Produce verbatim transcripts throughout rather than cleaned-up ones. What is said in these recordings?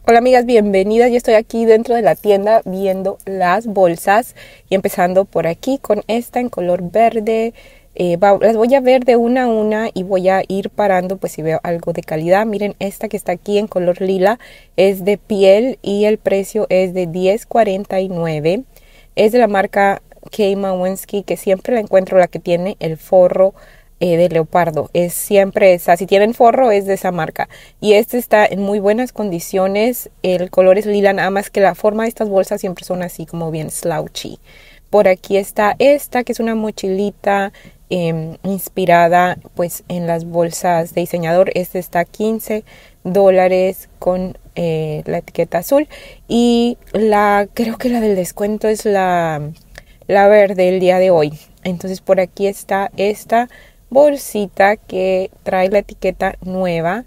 Hola amigas, bienvenidas. Yo estoy aquí dentro de la tienda viendo las bolsas y empezando por aquí con esta en color verde. Eh, va, las voy a ver de una a una y voy a ir parando pues si veo algo de calidad. Miren, esta que está aquí en color lila es de piel y el precio es de diez cuarenta y nueve. Es de la marca K. Mawensky, que siempre la encuentro, la que tiene el forro Eh, de leopardo, es siempre esa. Si tienen forro es de esa marca y este está en muy buenas condiciones. El color es lila, nada más que la forma de estas bolsas siempre son así como bien slouchy. Por aquí está esta que es una mochilita eh, inspirada pues en las bolsas de diseñador. Este está quince dólares con eh, la etiqueta azul y la creo que la del descuento es la, la verde el día de hoy. Entonces por aquí está esta bolsita que trae la etiqueta nueva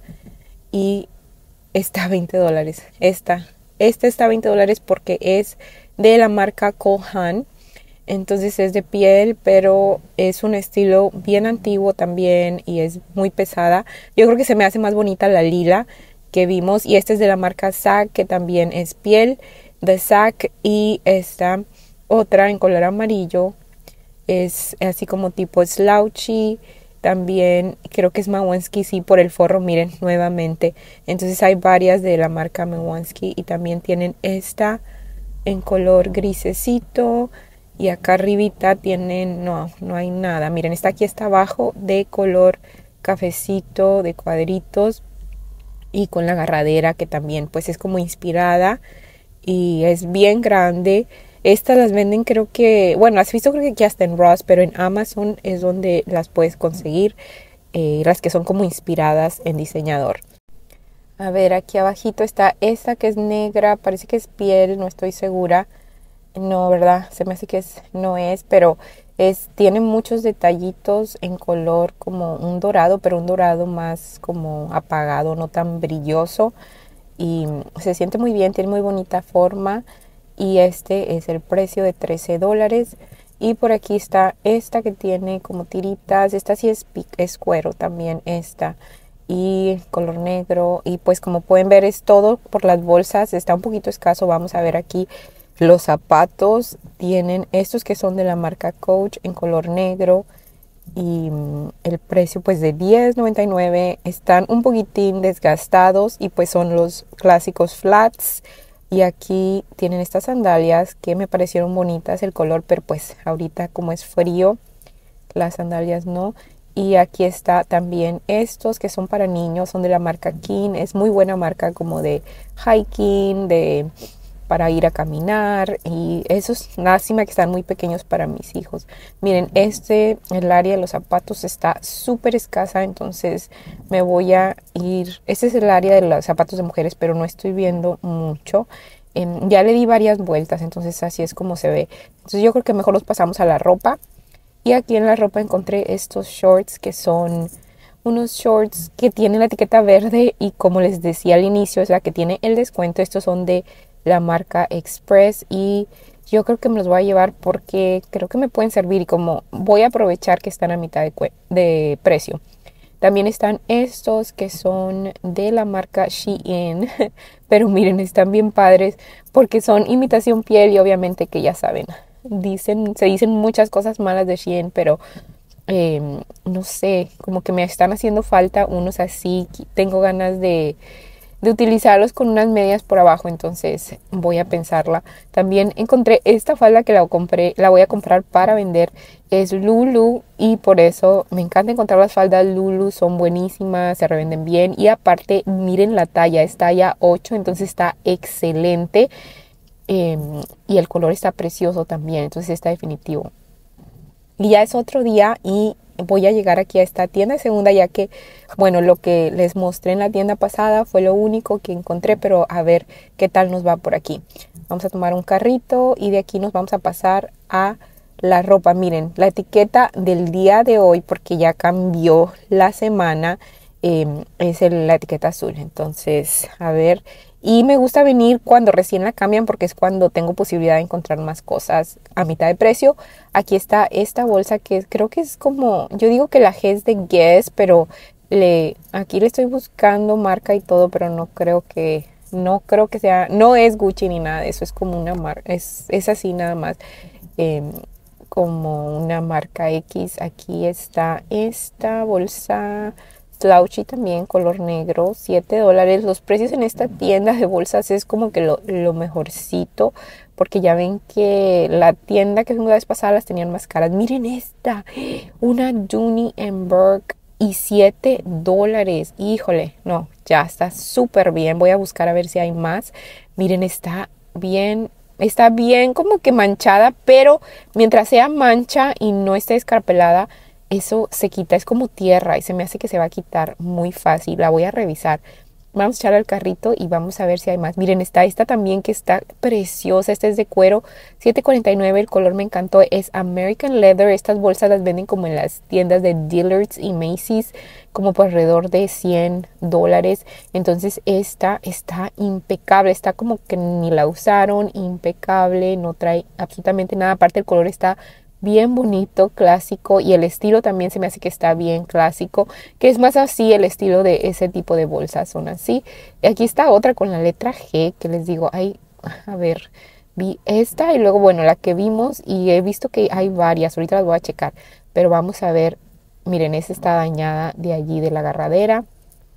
y está a veinte dólares. Esta, esta está a veinte dólares porque es de la marca Cole Haan. Entonces es de piel, pero es un estilo bien antiguo también y es muy pesada. Yo creo que se me hace más bonita la lila que vimos. Y esta es de la marca Sac, que también es piel de Sac. Y esta otra en color amarillo es así como tipo slouchy. También creo que es Mawensky, sí, por el forro, miren, nuevamente. Entonces hay varias de la marca Mawensky y también tienen esta en color grisecito. Y acá arribita tienen, no, no hay nada. Miren, esta aquí está abajo de color cafecito, de cuadritos. Y con la agarradera que también pues es como inspirada y es bien grande. Estas las venden creo que, bueno, las he visto creo que aquí hasta en Ross, pero en Amazon es donde las puedes conseguir, eh, las que son como inspiradas en diseñador. A ver, aquí abajito está esta que es negra, parece que es piel, no estoy segura. No, ¿verdad? Se me hace que es, no es, pero es, tiene muchos detallitos en color como un dorado, pero un dorado más como apagado, no tan brilloso. Y se siente muy bien, tiene muy bonita forma. Y este es el precio de trece dólares. Y por aquí está esta que tiene como tiritas. Esta sí es, es cuero también, esta. Y color negro. Y pues como pueden ver es todo por las bolsas. Está un poquito escaso. Vamos a ver aquí los zapatos. Tienen estos que son de la marca Coach en color negro. Y el precio pues de diez noventa y nueve. Están un poquitín desgastados y pues son los clásicos flats. Y aquí tienen estas sandalias que me parecieron bonitas el color, pero pues ahorita como es frío, las sandalias no. Y aquí está también estos que son para niños, son de la marca King. Es muy buena marca como de hiking, de para ir a caminar. Y esos, lástima que están muy pequeños para mis hijos. Miren, este, el área de los zapatos está súper escasa, entonces me voy a ir. Este es el área de los zapatos de mujeres, pero no estoy viendo mucho. Eh, ya le di varias vueltas, entonces así es como se ve. Entonces yo creo que mejor los pasamos a la ropa. Y aquí en la ropa encontré estos shorts que son unos shorts que tienen la etiqueta verde y como les decía al inicio es la que tiene el descuento. Estos son de la marca Express y yo creo que me los voy a llevar porque creo que me pueden servir y como voy a aprovechar que están a mitad de, de precio. También están estos que son de la marca Shein, pero miren, están bien padres porque son imitación piel y obviamente que ya saben, dicen, se dicen muchas cosas malas de Shein, pero eh, no sé, como que me están haciendo falta unos así. Tengo ganas de de utilizarlos con unas medias por abajo, entonces voy a pensarla. También encontré esta falda que la compré, la voy a comprar para vender, es Lulu y por eso me encanta encontrar las faldas Lulu, son buenísimas, se revenden bien y aparte miren la talla, es talla ocho, entonces está excelente eh, y el color está precioso también, entonces está definitivo. Y ya es otro día y voy a llegar aquí a esta tienda de segunda ya que, bueno, lo que les mostré en la tienda pasada fue lo único que encontré, pero a ver qué tal nos va por aquí. Vamos a tomar un carrito y de aquí nos vamos a pasar a la ropa. Miren, la etiqueta del día de hoy, porque ya cambió la semana, eh, es el, la etiqueta azul. Entonces, a ver. Y me gusta venir cuando recién la cambian porque es cuando tengo posibilidad de encontrar más cosas a mitad de precio. Aquí está esta bolsa que creo que es como, yo digo que la G es de Guess, pero le, aquí le estoy buscando marca y todo, pero no creo que no creo que sea, no es Gucci ni nada de eso, es como una marca, es, es así nada más, eh, como una marca X. Aquí está esta bolsa slouchy también, color negro, siete dólares. Los precios en esta tienda de bolsas es como que lo, lo mejorcito, porque ya ven que la tienda que fuimos la vez pasada las tenían más caras. Miren esta, una Dooney and Bourke y siete dólares. Híjole, no, ya está súper bien. Voy a buscar a ver si hay más. Miren, está bien, está bien como que manchada, pero mientras sea mancha y no esté escarpelada, eso se quita. Es como tierra y se me hace que se va a quitar muy fácil. La voy a revisar. Vamos a echar al carrito y vamos a ver si hay más. Miren, está esta también que está preciosa. Esta es de cuero, siete cuarenta y nueve. El color me encantó. Es American Leather. Estas bolsas las venden como en las tiendas de Dillard's y Macy's, como por alrededor de cien dólares. Entonces esta está impecable. Está como que ni la usaron. Impecable. No trae absolutamente nada. Aparte el color está bien bonito, clásico, y el estilo también se me hace que está bien clásico, que es más así el estilo de ese tipo de bolsas, son así. Y aquí está otra con la letra G, que les digo, ay, a ver, vi esta y luego, bueno, la que vimos, y he visto que hay varias, ahorita las voy a checar, pero vamos a ver. Miren, esta está dañada de allí de la agarradera,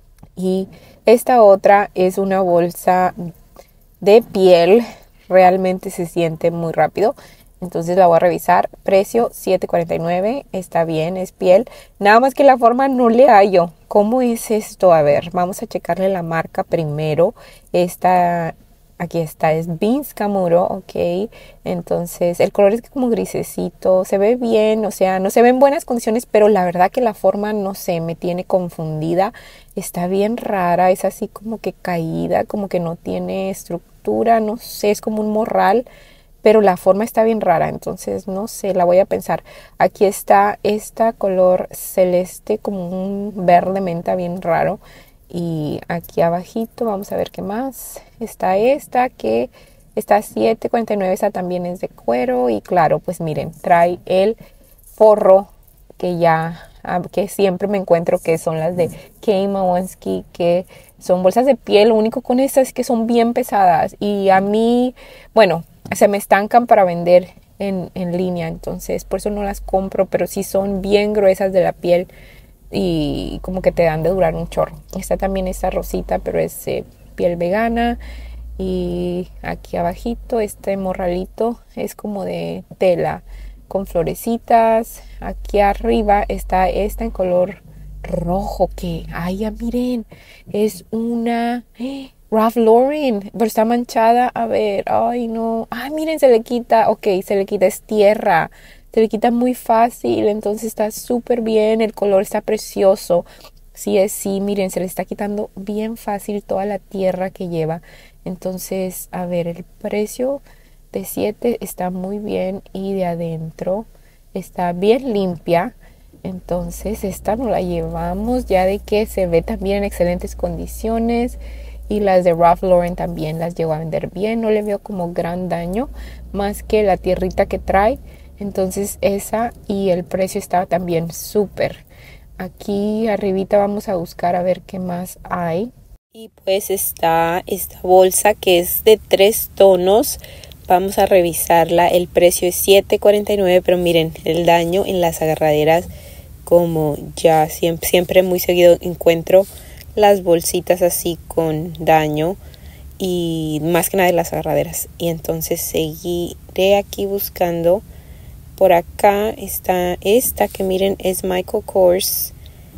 y esta otra es una bolsa de piel, realmente se siente muy rápido. Entonces la voy a revisar. Precio siete cuarenta y nueve. Está bien, es piel. Nada más que la forma no le hallo. ¿Cómo es esto? A ver, vamos a checarle la marca primero. Esta, aquí está, es Vince Camuto, ok. Entonces el color es como grisecito. Se ve bien, o sea, no se ve en buenas condiciones, pero la verdad que la forma, no sé, me tiene confundida. Está bien rara, es así como que caída, como que no tiene estructura, no sé, es como un morral. Pero la forma está bien rara, entonces no sé, la voy a pensar. Aquí está esta color celeste, como un verde menta bien raro. Y aquí abajito, vamos a ver qué más. Está esta que está siete cuarenta y nueve, esa también es de cuero. Y claro, pues miren, trae el forro que ya, que siempre me encuentro, que son las de Kay Mawansky, que son bolsas de piel. Lo único con estas es que son bien pesadas. Y a mí, bueno, se me estancan para vender en, en línea, entonces por eso no las compro, pero sí son bien gruesas de la piel y como que te dan de durar un chorro. Está también esta rosita, pero es eh, piel vegana. Y aquí abajito este morralito es como de tela con florecitas. Aquí arriba está esta en color rojo, que, ay, ya miren, es una Ralph Lauren, pero está manchada. A ver, ay no, ay miren, se le quita, ok, se le quita, es tierra, se le quita muy fácil, entonces está súper bien, el color está precioso. Sí es, sí, miren, se le está quitando bien fácil toda la tierra que lleva. Entonces, a ver, el precio de siete está muy bien y de adentro está bien limpia. Entonces esta no la llevamos, ya de que se ve también en excelentes condiciones. Y las de Ralph Lauren también las llevo a vender bien, no le veo como gran daño, más que la tierrita que trae. Entonces esa, y el precio está también súper. Aquí arribita vamos a buscar a ver qué más hay. Y pues está esta bolsa que es de tres tonos. Vamos a revisarla. El precio es siete cuarenta y nueve, pero miren el daño en las agarraderas, como ya siempre, siempre muy seguido encuentro las bolsitas así con daño, y más que nada de las agarraderas. Y entonces seguiré aquí buscando. Por acá está esta que miren es Michael Kors,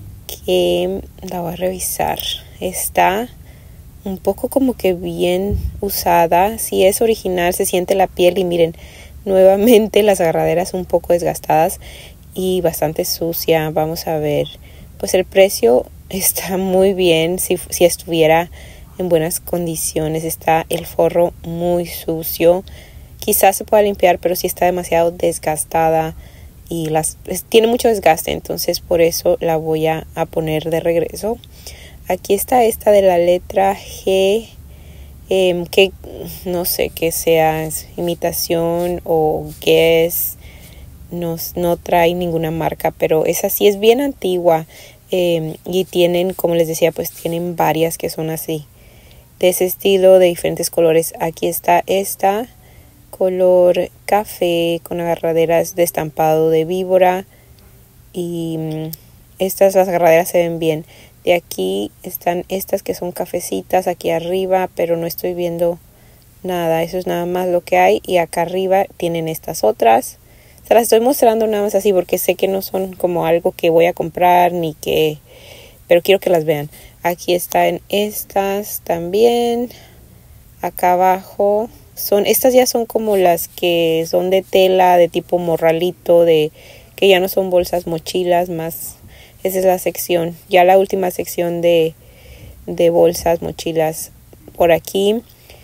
que la voy a revisar. Está un poco como que bien usada. Si es original, se siente la piel, y miren nuevamente las agarraderas un poco desgastadas y bastante sucia. Vamos a ver, pues el precio está muy bien si, si estuviera en buenas condiciones. Está el forro muy sucio, quizás se pueda limpiar, pero sí está demasiado desgastada y las, es, tiene mucho desgaste, entonces por eso la voy a, a poner de regreso. Aquí está esta de la letra G, eh, que no sé qué sea, es imitación o Guess, no, no trae ninguna marca, pero esa sí es bien antigua. Eh, y tienen, como les decía, pues tienen varias que son así. de ese estilo de diferentes colores. Aquí está esta color café con agarraderas de estampado de víbora y mmm, estas las agarraderas se ven bien. De aquí están estas que son cafecitas aquí arriba, pero no estoy viendo nada, eso es nada más lo que hay. Y acá arriba tienen estas otras. Se las estoy mostrando nada más así porque sé que no son como algo que voy a comprar ni que, pero quiero que las vean. Aquí están estas también. Acá abajo son, estas ya son como las que son de tela, de tipo morralito, de que ya no son bolsas, mochilas, más. Esa es la sección, ya la última sección de, de bolsas, mochilas. Por aquí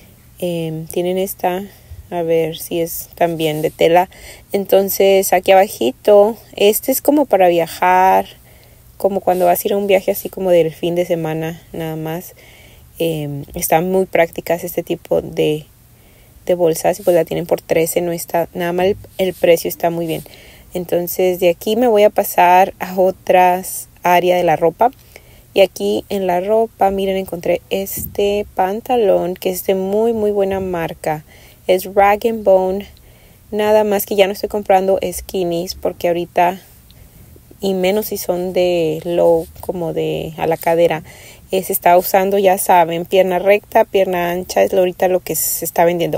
eh, tienen esta. A ver si es también de tela. Entonces aquí abajito, este es como para viajar, como cuando vas a ir a un viaje así como del fin de semana nada más. Eh, están muy prácticas este tipo de, de bolsas y pues la tienen por trece, no está nada mal, el, el precio está muy bien. Entonces de aquí me voy a pasar a otras áreas de la ropa. Y aquí en la ropa, miren, encontré este pantalón que es de muy muy buena marca. Es Rag and Bone. Nada más que ya no estoy comprando skinnies porque ahorita, y menos si son de low, como de a la cadera, eh, se está usando, ya saben, pierna recta, pierna ancha, es lo, ahorita lo que se está vendiendo.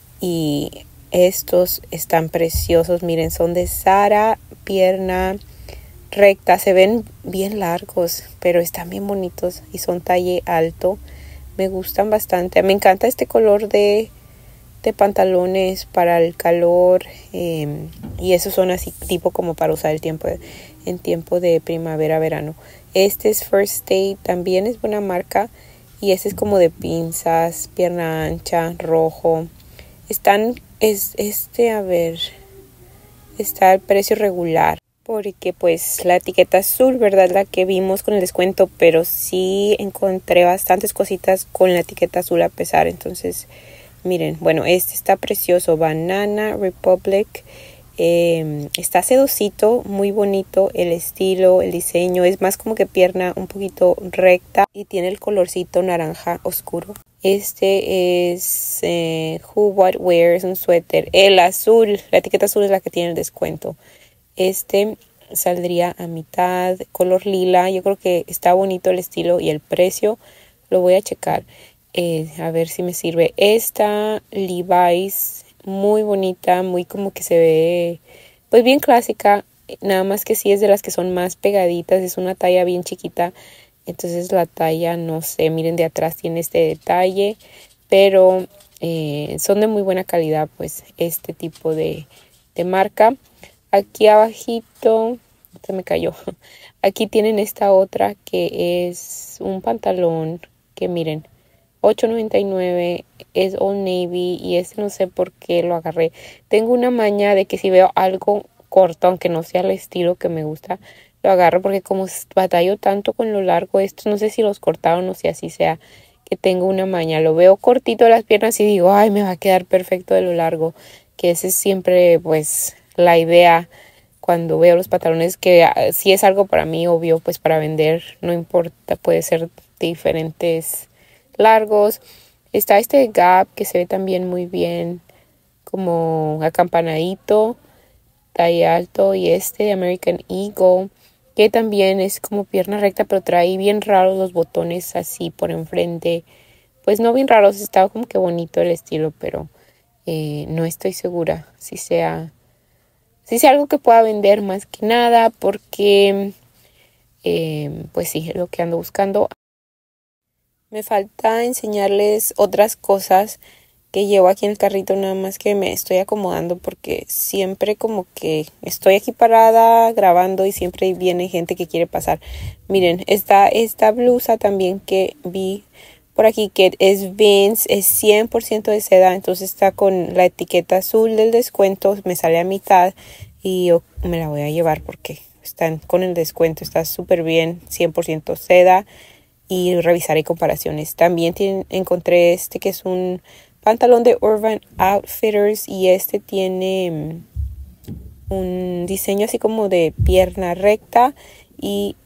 Y estos están preciosos, miren, son de Zara, pierna recta, se ven bien largos, pero están bien bonitos y son talle alto. Me gustan bastante, me encanta este color de de pantalones para el calor eh, y esos son así tipo como para usar el tiempo de, en tiempo de primavera verano. Este es First Aid, también es buena marca y este es como de pinzas, pierna ancha, rojo. Están es este a ver está al precio regular porque pues la etiqueta azul, verdad, la que vimos con el descuento, pero sí encontré bastantes cositas con la etiqueta azul a pesar. Entonces miren, bueno, este está precioso, Banana Republic, eh, está sedosito, muy bonito el estilo, el diseño, es más como que pierna un poquito recta y tiene el colorcito naranja oscuro. Este es eh, Who What Wear, es un suéter, el azul, la etiqueta azul es la que tiene el descuento. Este saldría a mitad, color lila, yo creo que está bonito el estilo y el precio, lo voy a checar. Eh, a ver si me sirve. Esta Levi's, muy bonita, muy como que se ve pues bien clásica, nada más que sí es de las que son más pegaditas, es una talla bien chiquita, entonces la talla no sé, miren de atrás tiene este detalle, pero eh, son de muy buena calidad pues este tipo de, de marca. Aquí abajito, se me cayó, aquí tienen esta otra que es un pantalón que miren, ocho noventa y nueve, es Old Navy y este no sé por qué lo agarré. Tengo una maña de que si veo algo corto, aunque no sea el estilo que me gusta, lo agarro porque como batallo tanto con lo largo, esto no sé si los cortaron o si así sea, que tengo una maña. Lo veo cortito de las piernas y digo, ay, me va a quedar perfecto de lo largo, que ese es siempre pues la idea cuando veo los pantalones, que uh, si es algo para mí, obvio, pues para vender, no importa, puede ser diferentes largos. Está este Gap que se ve también muy bien, como acampanadito, talla alto, y este de American Eagle que también es como pierna recta, pero trae bien raros los botones así por enfrente, pues no bien raros, está como que bonito el estilo, pero eh, no estoy segura si sea si sea algo que pueda vender más que nada, porque eh, pues sí, es lo que ando buscando. Me falta enseñarles otras cosas que llevo aquí en el carrito, nada más que me estoy acomodando porque siempre como que estoy aquí parada grabando y siempre viene gente que quiere pasar. Miren, está esta blusa también que vi por aquí que es Vince, es cien por ciento de seda, entonces está con la etiqueta azul del descuento, me sale a mitad y yo me la voy a llevar porque están con el descuento, está súper bien, cien por ciento seda. Y revisaré comparaciones. También tienen, encontré este que es un pantalón de Urban Outfitters y este tiene um, un diseño así como de pierna recta y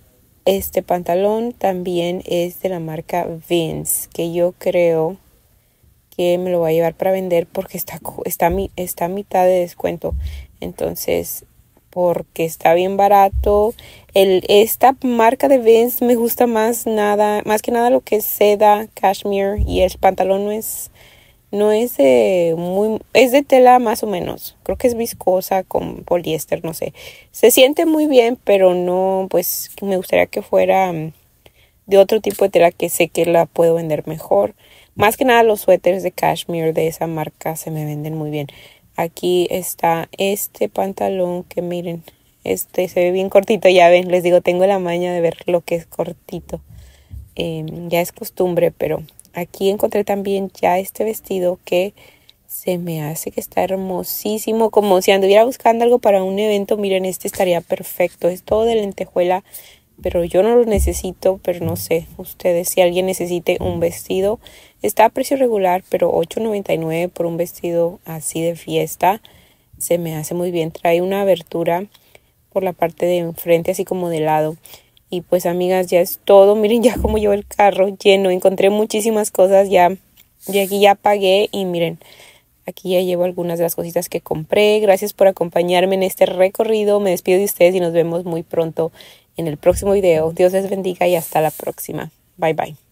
este pantalón también es de la marca Vince, que yo creo que me lo voy a llevar para vender porque está, está, está a mitad de descuento. Entonces, porque está bien barato. El, esta marca de Vince me gusta más nada, más que nada lo que es seda, cashmere, y el pantalón no es, no es de muy, es de tela más o menos. Creo que es viscosa con poliéster, no sé. Se siente muy bien, pero no, pues me gustaría que fuera de otro tipo de tela que sé que la puedo vender mejor. Más que nada los suéteres de cashmere de esa marca se me venden muy bien. Aquí está este pantalón que miren, este se ve bien cortito, ya ven, les digo, tengo la maña de ver lo que es cortito. Eh, ya es costumbre, pero aquí encontré también ya este vestido que se me hace que está hermosísimo, como si anduviera buscando algo para un evento. Miren, este estaría perfecto, es todo de lentejuela, pero yo no lo necesito, pero no sé, ustedes, si alguien necesite un vestido, está a precio regular, pero ocho noventa y nueve por un vestido así de fiesta, se me hace muy bien. Trae una abertura por la parte de enfrente, así como de lado. Y pues, amigas, ya es todo. Miren ya como llevo el carro lleno, encontré muchísimas cosas, ya, y aquí ya pagué y miren, aquí ya llevo algunas de las cositas que compré. Gracias por acompañarme en este recorrido. Me despido de ustedes y nos vemos muy pronto en el próximo video. Dios les bendiga y hasta la próxima. Bye bye.